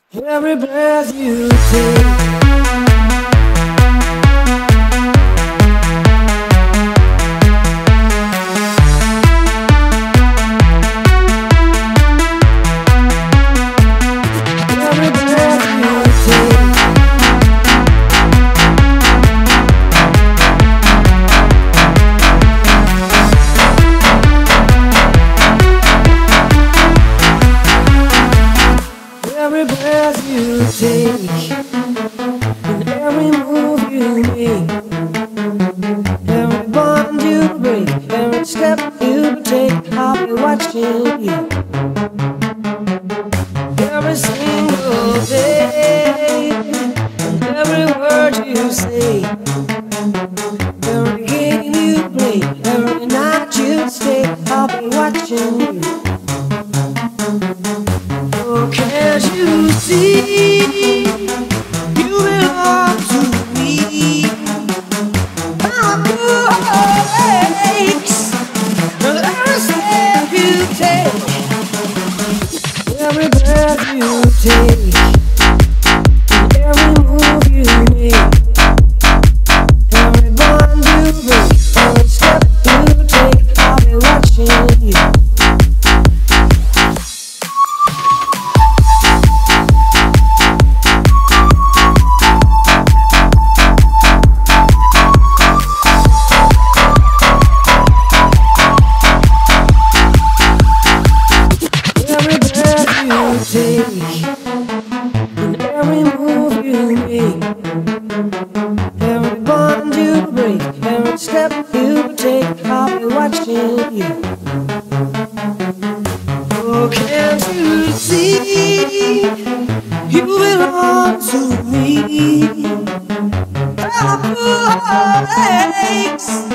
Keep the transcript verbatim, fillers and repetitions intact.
Every breath you take, every breath you take, every breath you take, and every move you make, every bond you break, every step you take, I'll be watching you. Every single day, and every word you say, every game you play, every night you stay, I'll be watching you. Oh, can't you see, you belong to me? I'm good aches, and every step you take, every breath you take, and every move you make, every bond you break, every step you take, I'll be watching you. Take, and every move you make, every bond you break, every step you take, I'll be watching you. Oh, can't you see, you belong to me? I'm full of aches,